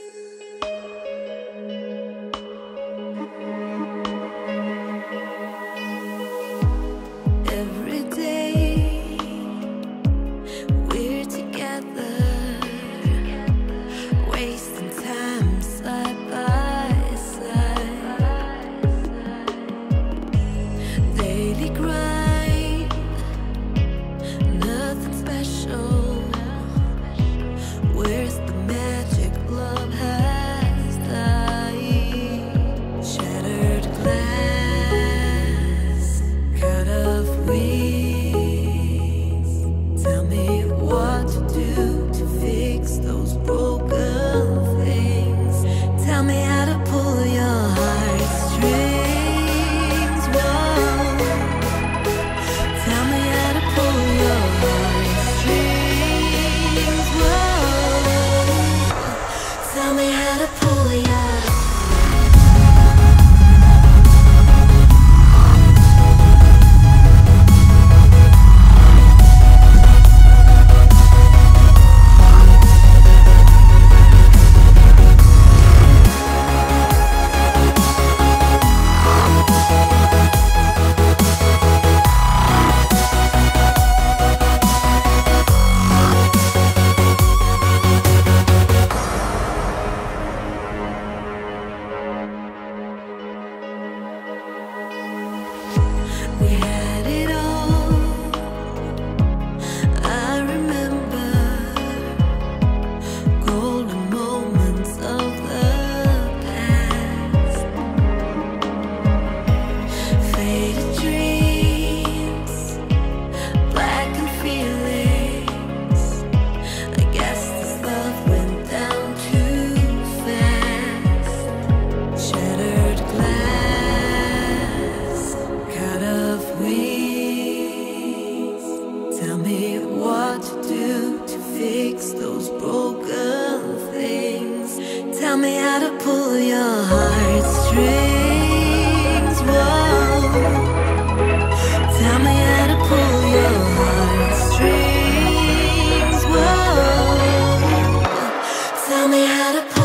Every day we're together, wasting time side by side. Daily grind, nothing special. Where's the magic love has died? Shattered glass, cut off wings. Tell me what to do to fix those broken things. Tell me how to pull your heartstrings. Whoa. Tell me how to pull your heartstrings. Whoa. Tell me how to pull your We had it all. I remember golden moments of the past, faded dreams, blackened feelings. I guess this love went down too fast. Shattered glass, cut off wings. Tell me what to do to fix those broken things. Tell me how to pull your heartstrings. Whoa. Tell me how to pull your heartstrings. Whoa. Tell me how to pull